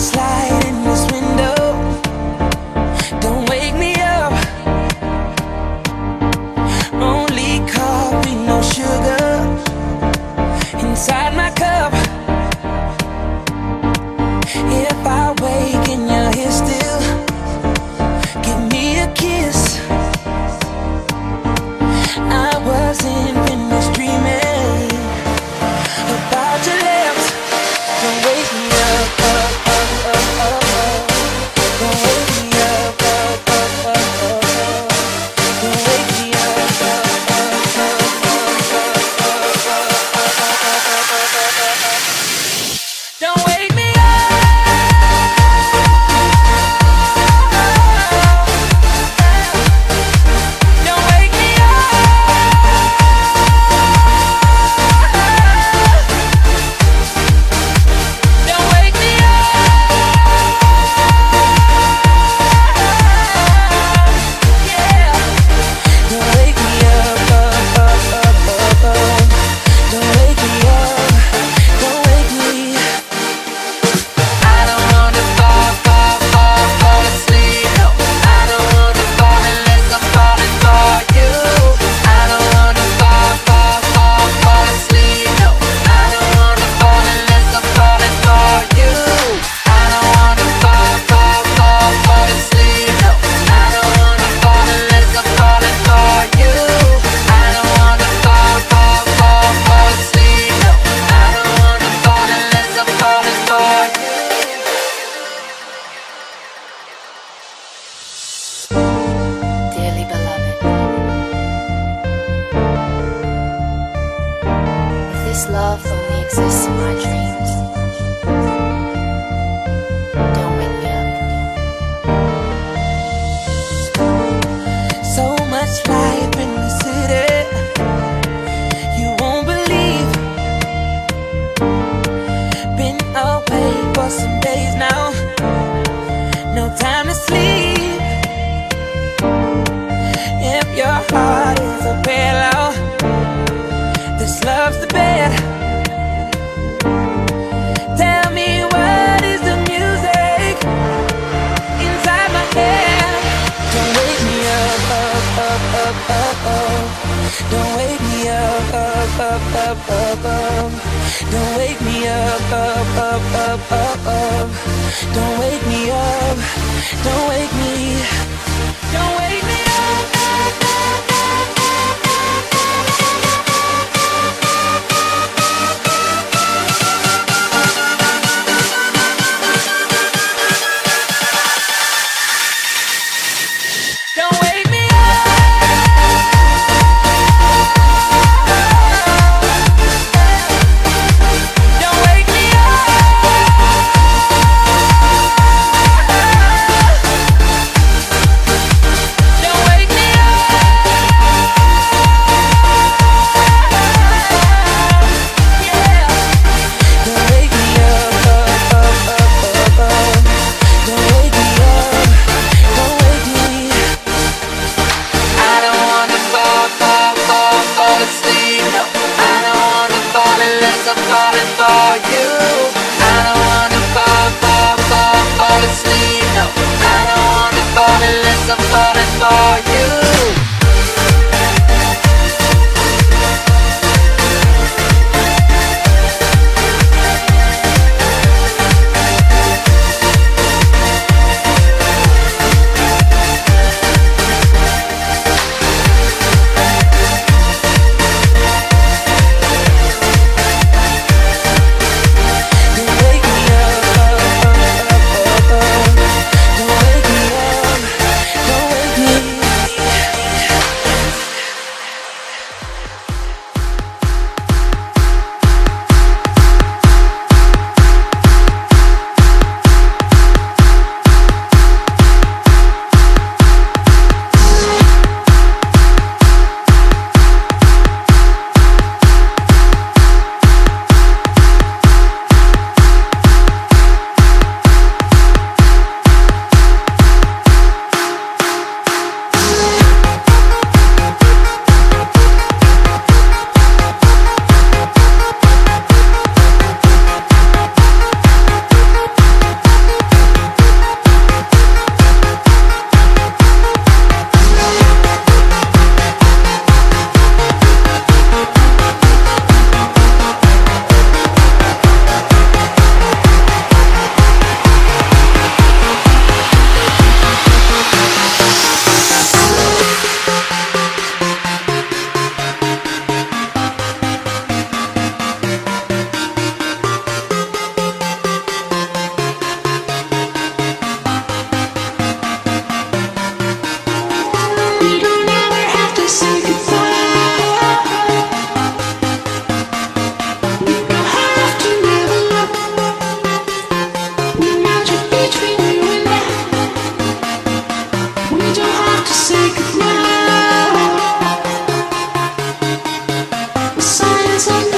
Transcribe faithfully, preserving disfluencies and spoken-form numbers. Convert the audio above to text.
light in this window. Don't wake me up. Only coffee, no sugar inside my cup. If I wake and you're here still, give me a kiss. I wasn't finished dreaming about your lips. Don't wake me up, up, up, up, up, up. Don't wake me up, up, up, up, up, up. Don't wake me up, up, up, up, up, up. Don't wake me up. This love only exists in my dreams. Don't wake me up. So much life in the city, you won't believe. Been away for some days now, no time to sleep. If your heart is a pillow, this love's the bed. Tell me, what is the music inside my head? Don't wake me up, up, up, up, up, up. Don't wake me up, up, up, up, up, up. Don't wake me up, up, up, up, up, up. Don't wake me up, don't wake me, don't wake me up. Some